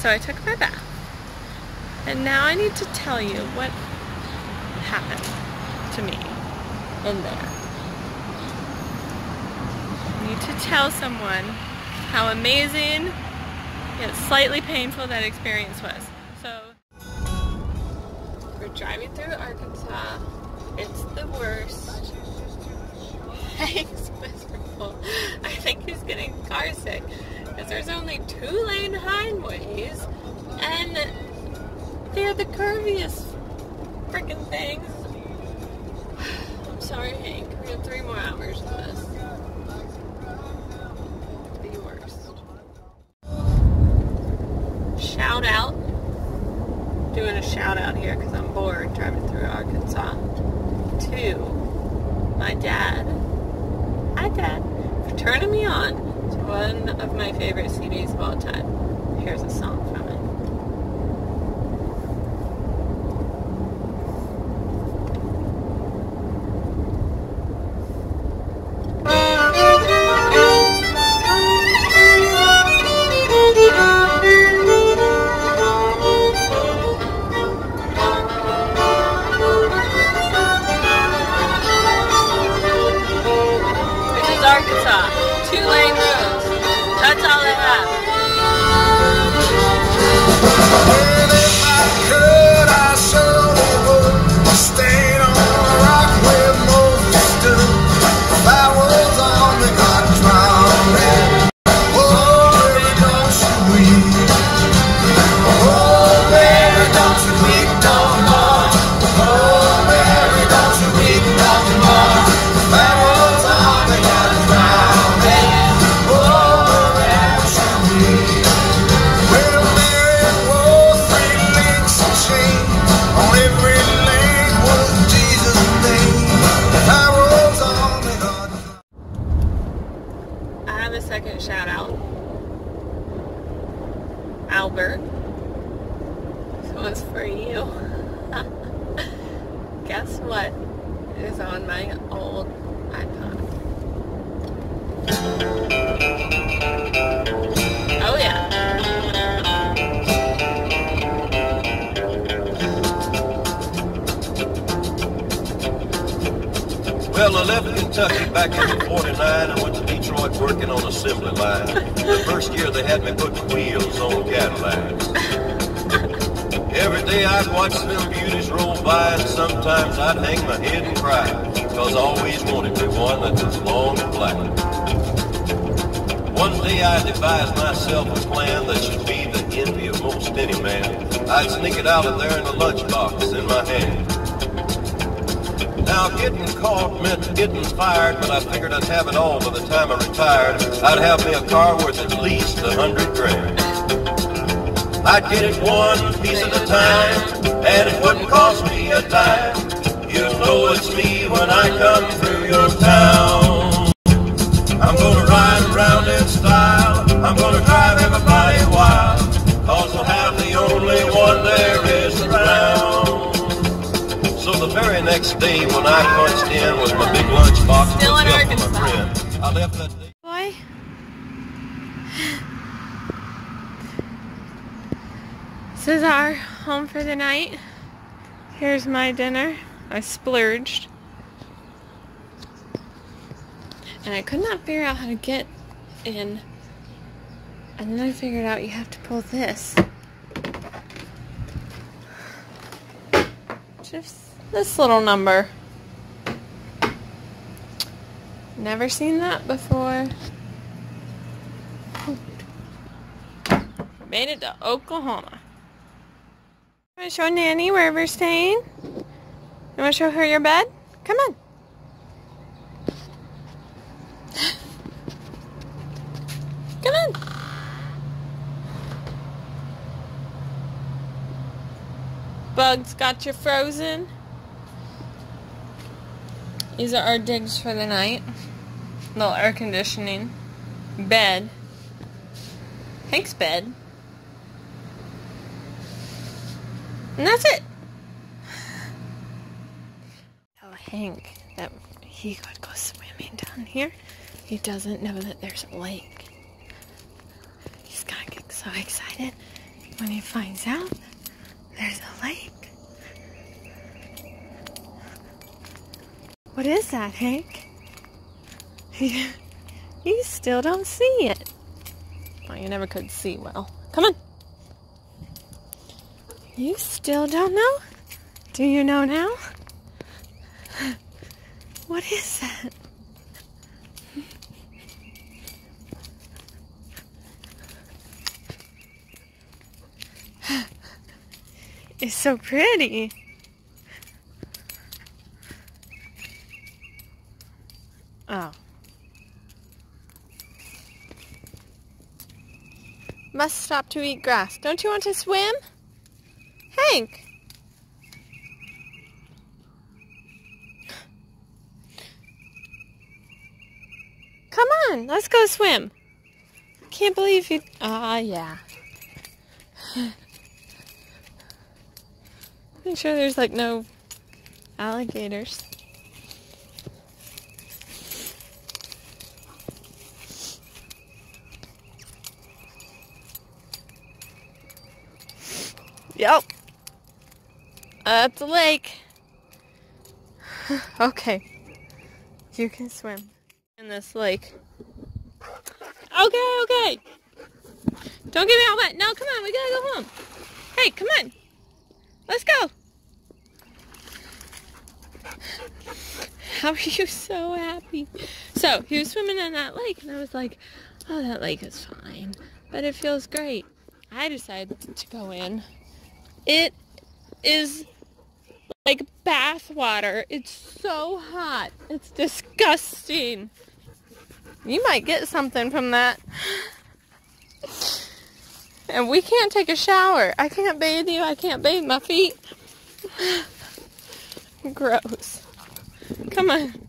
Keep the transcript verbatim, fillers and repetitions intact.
So I took my bath. And now I need to tell you what happened to me in there. I need to tell someone how amazing yet slightly painful that experience was. So we're driving through Arkansas. It's the worst. Hank's miserable. I think he's getting car sick because there's only two lane highways and they're the curviest freaking things. I'm sorry, Hank. We have three more hours of this. The worst. Shout out. Doing a shout out here because I'm bored driving through Arkansas. To my dad. Hi, Dad. For turning me on to one of my favorite C Ds of all time. Here's a song from it. Arkansas, two lane roads. That's all they have. Well, if I could, I surely would stay on the rock where Moses stood. If I was on the God drowned. Oh, baby, don't you weep. Oh, baby, don't you weep no more. Oh, baby, don't you weep no more. If I was on the God second shout out. Albert. This one's for you. Guess what is on my old iPod? Oh yeah. Well, I left Kentucky back in forty-nine and went to Detroit working on assembly line. The first year they had me putting wheels on Cadillacs. Every day I'd watch them beauties roll by and sometimes I'd hang my head and cry, cause I always wanted me one that was long and black. One day I devised myself a plan that should be the envy of most any man. I'd sneak it out of there in a lunchbox in my hand. Now, getting caught meant getting fired, but I figured I'd have it all by the time I retired. I'd have me a car worth at least a hundred grand. I'd get it one piece at a time, and it wouldn't cost me a dime. You'd know it's me when I come through your town. I'm gonna ride around in style, I'm gonna drive everybody wild, cause I'll have the only one there is around. So the very next day when I punched in with my big lunchbox Still in for Arkansas. my friend, I left that day. Boy. This is our home for the night. Here's my dinner. I splurged. And I could not figure out how to get in. And then I figured out you have to pull this. Just this little number. Never seen that before. Made it to Oklahoma. You want to show Nanny where we're staying? You want to show her your bed? Come on. Come on. Bugs got you frozen. These are our digs for the night. Little air conditioning. Bed. Hank's bed. And that's it. Tell Hank that he could go swimming down here. He doesn't know that there's a lake. He's gonna get so excited. when he finds out there's a lake. What is that, Hank? You still don't see it. Well, you never could see well. Come on. You still don't know? Do you know now? What is that? It's so pretty. Oh. Must stop to eat grass. Don't you want to swim? Hank! Come on, let's go swim. Can't believe you... Ah, yeah. Make sure there's like no alligators. Yep. That's a lake. Okay. You can swim in this lake. Okay, okay. Don't get me all wet. No, come on. We gotta go home. Hey, come on. Let's go. How are you so happy? So, he was swimming in that lake, and I was like, oh, that lake is fine. But it feels great. I decided to go in. It is like bath water. It's so hot. It's disgusting. You might get something from that. And we can't take a shower. I can't bathe you. I can't bathe my feet. Gross. Come on.